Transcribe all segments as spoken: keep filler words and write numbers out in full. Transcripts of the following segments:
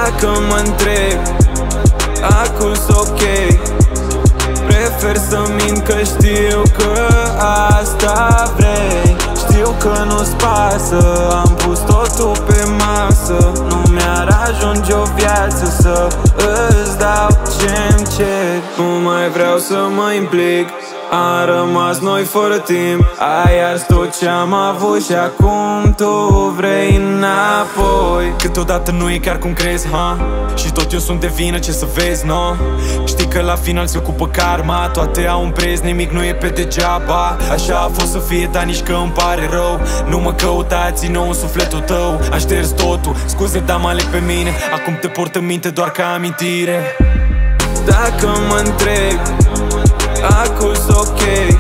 Dacă mă întreb, acum-s ok. Prefer să mint că știu că asta vrei. Știu că nu-ți pasă, am pus totul pe masă. Nu mi-ar ajunge o viață să îți dau ce-mi cer. Nu mai vreau să mă implic, am rămas noi fără timp. Ai ars tot ce-am avut și acum tu vrei înapoi. Câteodată nu e chiar cum crezi, ha? Și tot eu sunt de vină, ce să vezi, no? Știi că la final se ocupă karma. Toate au un preț, nimic nu e pe degeaba. Așa a fost să fie, dar nici că îmi pare rău. Nu mă căuta, ține-o în sufletul tău. Aș șters totul, scuze, dar mă aleg pe mine. Acum te port în minte doar ca amintire. Dacă mă întreb, acum-s ok.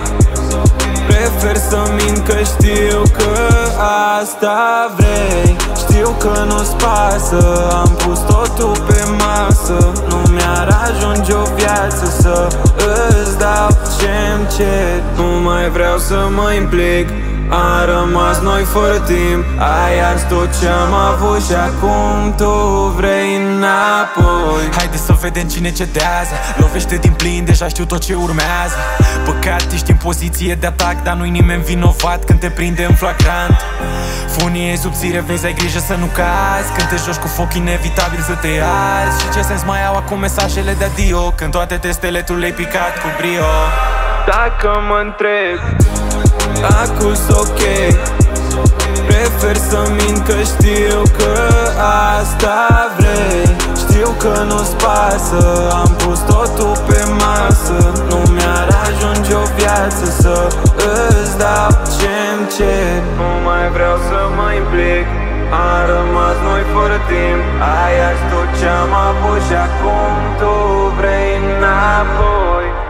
Prefer să mint că știu că asta vrei. Știu că nu-ți pasă, am pus totul pe masă. Nu mi-ar ajunge o viață să îți dau ce-mi cer. Nu mai vreau să mă implic, am rămas noi fără timp. Ai ars tot ce-am avut și acum tu vrei înapoi. Haide să vedem cine cedează. Lovește din plin, deja știu tot ce urmează. Păcat, ești în poziție de atac, dar nu-i nimeni vinovat când te prinde în flagrant. Funie e subțire, vezi, ai grijă să nu cazi. Când te joci cu foc, inevitabil să te arzi. Și ce sens mai au acum mesajele de adio, când toate testele tu le-ai picat cu brio? Dacă mă întreb, acum-s ok. Prefer să mint că știu că asta vrei. Știu că nu-ți pasă, am pus totul pe masă. Nu mi-ar ajunge o viață să îți dau ce-mi cer. Nu mai vreau să mă implic, am rămas noi fără timp. Ai ars tot ce-am avut și acum tu vrei înapoi.